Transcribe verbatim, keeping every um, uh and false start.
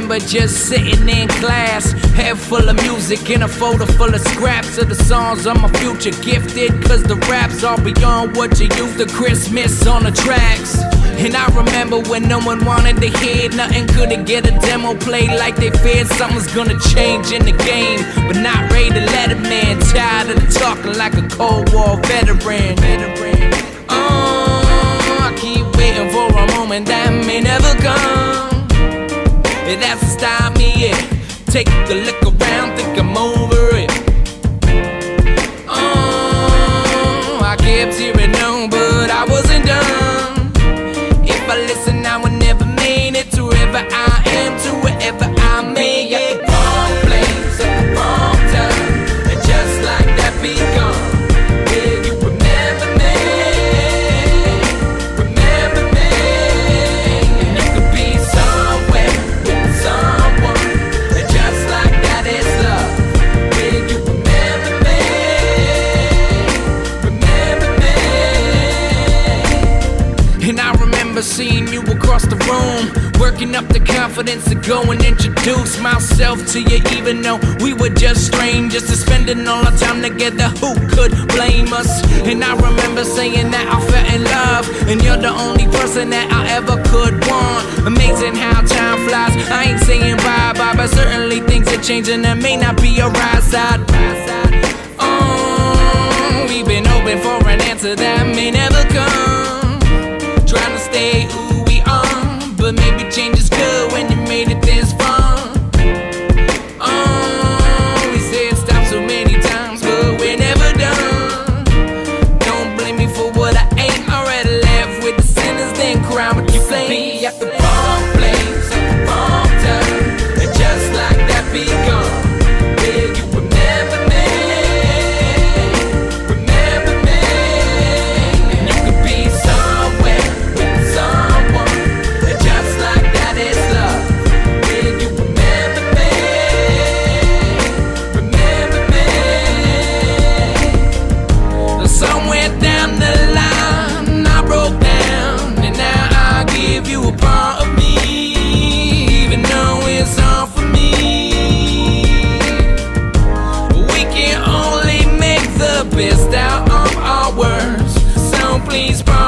remember just sitting in class, head full of music and a folder full of scraps of the songs of my future. Gifted cause the raps are beyond what you used to Christmas on the tracks. And I remember when no one wanted to hear nothing, couldn't get a demo played like they feared something's gonna change in the game, but not ready to let it in. Tired of talking like a Cold War veteran. Oh, I keep waiting for a moment that may never come. That's to stop me, yeah. Take a look around, think I'm over it. Oh, I kept hearing no, but I wasn't done. If I listen, I would never made it to wherever I am, to wherever I may get. Wrong place at the wrong time, and just like that be gone. Will you remember me? Remember me? And you could be somewhere with someone, and just like that is love. Will you remember me? Remember me? And I remember seeing you across the room, working up the confidence to go and introduce myself to you, even though we were just strangers to spending all our time together. Who could blame us? And I remember saying that I fell in love, and you're the only person that I ever could want. Amazing how time flies. I ain't saying bye bye, but certainly things are changing. There may not be a right side. Oh, we've been hoping for an answer that may never come. Trying to stay who we are, but maybe change is good when you made it this far. Oh, we said stop so many times, but we're never done. Don't blame me for what I ain't already left with the sinners, then cry with you blame. Be at the wrong place at the wrong time, and just like that be gone. Will you remember me? Remember me? And you could be somewhere with someone, and just like that is love. Will you remember me? Remember me? Somewhere down the line I broke down, and now I give you a part of me, even though it's all for me. We can only make the best out of our words, so please